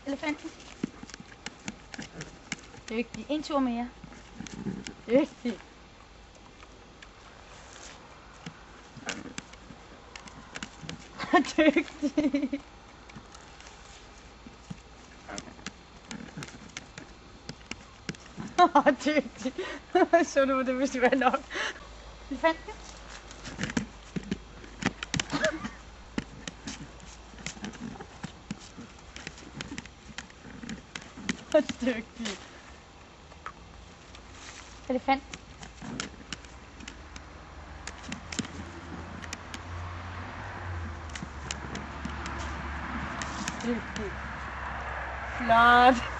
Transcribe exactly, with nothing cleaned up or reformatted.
Elefanten. Dygtig. En tur mere. Dygtig. Dygtig. Åh, dygtig. Så du, det vidste være nok. Elefanten. Dygtig. Elefant. Dygtig. Flot.